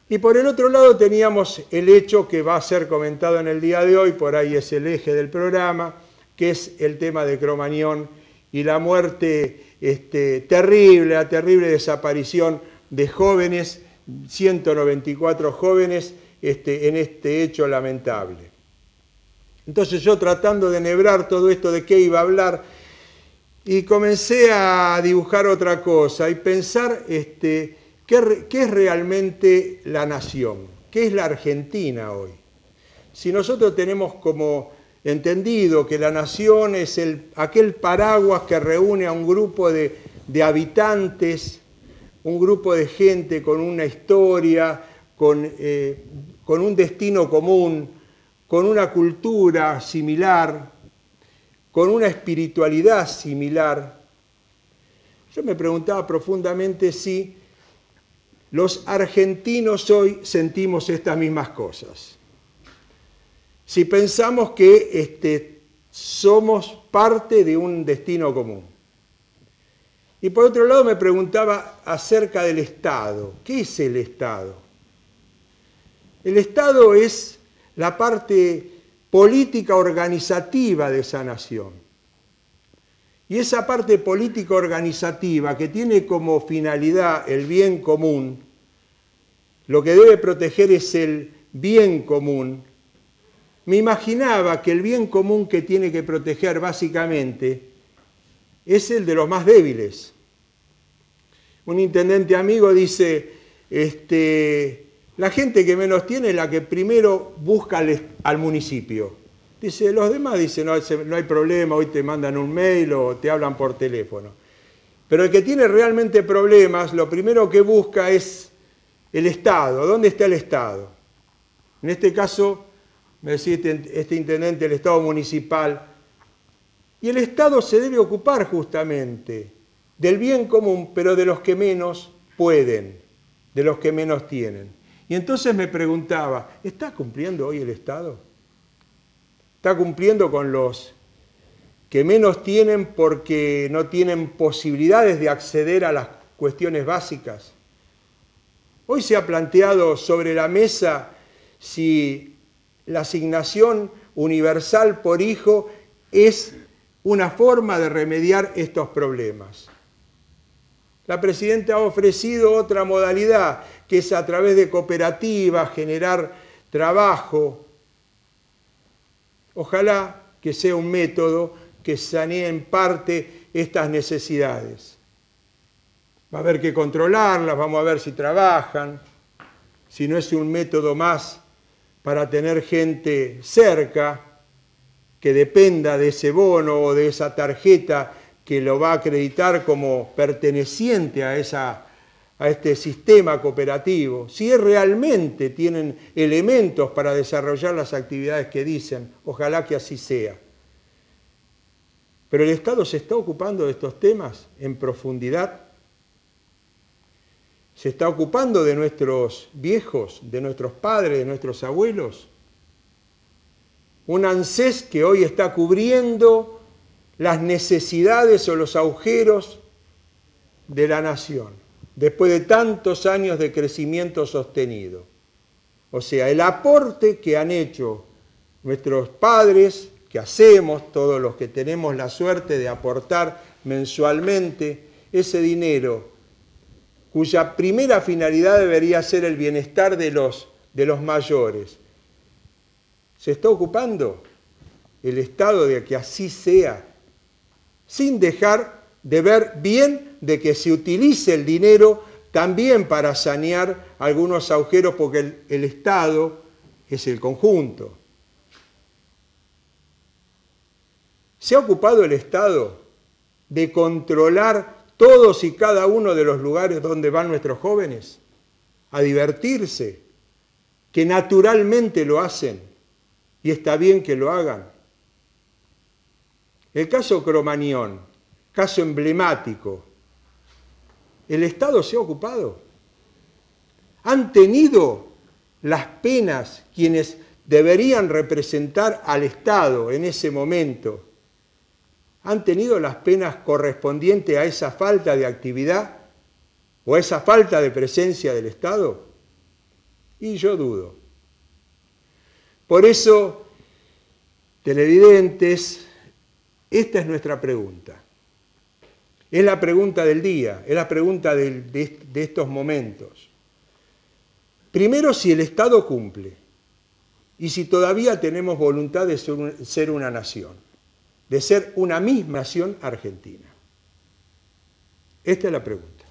Y por el otro lado teníamos el hecho que va a ser comentado en el día de hoy, por ahí es el eje del programa, que es el tema de Cromañón y la muerte terrible, la terrible desaparición de jóvenes, 194 jóvenes, en este hecho lamentable. Entonces yo, tratando de enhebrar todo esto de qué iba a hablar, y comencé a dibujar otra cosa y pensar ¿qué es realmente la nación? ¿Qué es la Argentina hoy? Si nosotros tenemos como entendido que la nación es aquel paraguas que reúne a un grupo de habitantes, un grupo de gente con una historia, con un destino común, con una cultura similar, con una espiritualidad similar, yo me preguntaba profundamente si los argentinos hoy sentimos estas mismas cosas. Si pensamos que somos parte de un destino común. Y por otro lado me preguntaba acerca del Estado. ¿Qué es el Estado? El Estado es la parte política organizativa de esa nación. Y esa parte política organizativa que tiene como finalidad el bien común, lo que debe proteger es el bien común. Me imaginaba que el bien común que tiene que proteger básicamente es el de los más débiles. Un intendente amigo dice, la gente que menos tiene es la que primero busca al municipio. Dice, los demás dicen, no hay problema, hoy te mandan un mail o te hablan por teléfono. Pero el que tiene realmente problemas, lo primero que busca es el Estado. ¿Dónde está el Estado? En este caso, me decía este intendente, el Estado municipal. Y el Estado se debe ocupar justamente del bien común, pero de los que menos pueden, de los que menos tienen. Y entonces me preguntaba, ¿está cumpliendo hoy el Estado? ¿Está cumpliendo con los que menos tienen porque no tienen posibilidades de acceder a las cuestiones básicas? Hoy se ha planteado sobre la mesa si la asignación universal por hijo es una forma de remediar estos problemas. La presidenta ha ofrecido otra modalidad, que es a través de cooperativas, generar trabajo. Ojalá que sea un método que sanee en parte estas necesidades. Va a haber que controlarlas, vamos a ver si trabajan, si no es un método más para tener gente cerca que dependa de ese bono o de esa tarjeta que lo va a acreditar como perteneciente a este sistema cooperativo. Si realmente tienen elementos para desarrollar las actividades que dicen, ojalá que así sea. Pero el Estado se está ocupando de estos temas en profundidad. Se está ocupando de nuestros viejos, de nuestros padres, de nuestros abuelos. Un ANSES que hoy está cubriendo las necesidades o los agujeros de la nación, después de tantos años de crecimiento sostenido. O sea, el aporte que han hecho nuestros padres, que hacemos todos los que tenemos la suerte de aportar mensualmente ese dinero, cuya primera finalidad debería ser el bienestar de los mayores. ¿Se está ocupando el Estado de que así sea? Sin dejar de ver bien de que se utilice el dinero también para sanear algunos agujeros, porque el Estado es el conjunto. ¿Se ha ocupado el Estado de controlar todos y cada uno de los lugares donde van nuestros jóvenes a divertirse, que naturalmente lo hacen y está bien que lo hagan? El caso Cromañón, caso emblemático. ¿El Estado se ha ocupado? ¿Han tenido las penas quienes deberían representar al Estado en ese momento? ¿Han tenido las penas correspondientes a esa falta de actividad o a esa falta de presencia del Estado? Y yo dudo. Por eso, televidentes, esta es nuestra pregunta. Es la pregunta del día, es la pregunta de estos momentos. Primero, si el Estado cumple y si todavía tenemos voluntad de ser una nación, de ser una misma nación argentina. Esta es la pregunta.